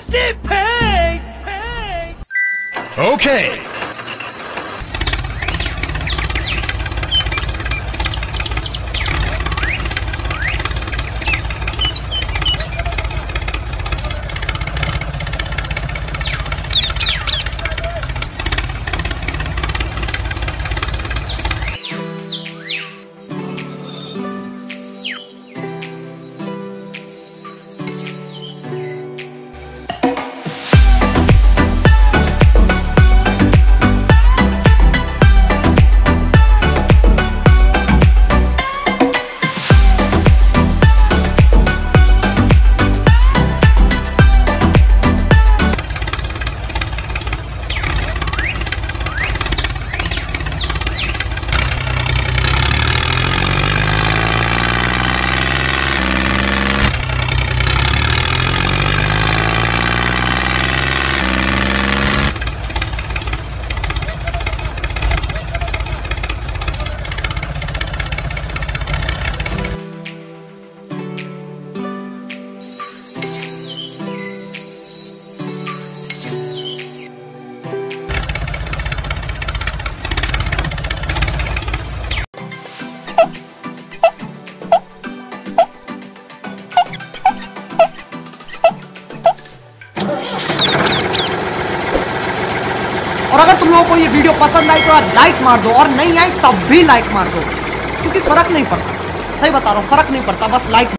मस्ती फेंक। ओके और अगर तुम लोगों को ये वीडियो पसंद आई तो यार लाइक मार दो, और नहीं आई तब भी लाइक मार दो, क्योंकि फर्क नहीं पड़ता। सही बता रहा हूँ, फर्क नहीं पड़ता, बस लाइक